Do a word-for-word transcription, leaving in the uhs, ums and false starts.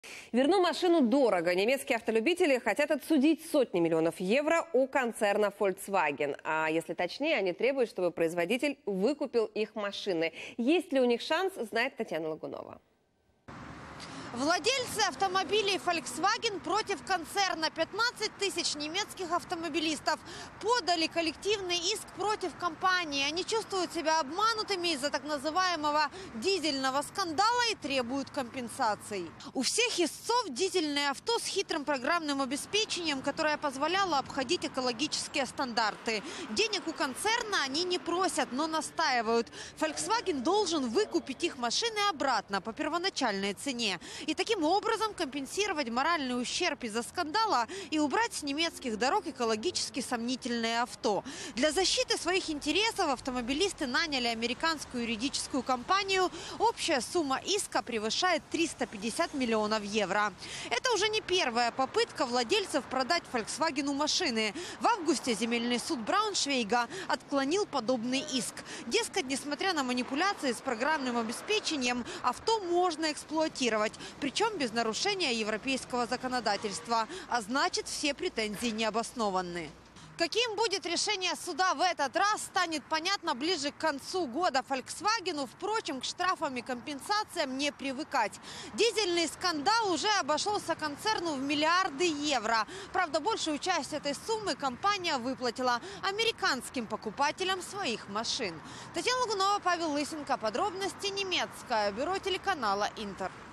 Верну машину дорого. Немецкие автолюбители хотят отсудить сотни миллионов евро у концерна Volkswagen. А если точнее, они требуют, чтобы производитель выкупил их машины. Есть ли у них шанс, знает Татьяна Лагунова. Владельцы автомобилей Volkswagen против концерна. пятнадцать тысяч немецких автомобилистов подали коллективный иск против компании. Они чувствуют себя обманутыми из-за так называемого дизельного скандала и требуют компенсаций. У всех истцов дизельное авто с хитрым программным обеспечением, которое позволяло обходить экологические стандарты. Денег у концерна они не просят, но настаивают. Volkswagen должен выкупить их машины обратно по первоначальной цене. И таким образом компенсировать моральный ущерб из-за скандала и убрать с немецких дорог экологически сомнительные авто. Для защиты своих интересов автомобилисты наняли американскую юридическую компанию. Общая сумма иска превышает триста пятьдесят миллионов евро. Это уже не первая попытка владельцев продать Volkswagen машины. В августе земельный суд Брауншвейга отклонил подобный иск. Дескать, несмотря на манипуляции с программным обеспечением, авто можно эксплуатировать. Причем без нарушения европейского законодательства. А значит, все претензии необоснованны. Каким будет решение суда в этот раз, станет понятно ближе к концу года. Volkswagen, впрочем, к штрафам и компенсациям не привыкать. Дизельный скандал уже обошелся концерну в миллиарды евро. Правда, большую часть этой суммы компания выплатила американским покупателям своих машин. Татьяна Лагунова, Павел Лысенко. Подробности немецкое бюро телеканала «Интер».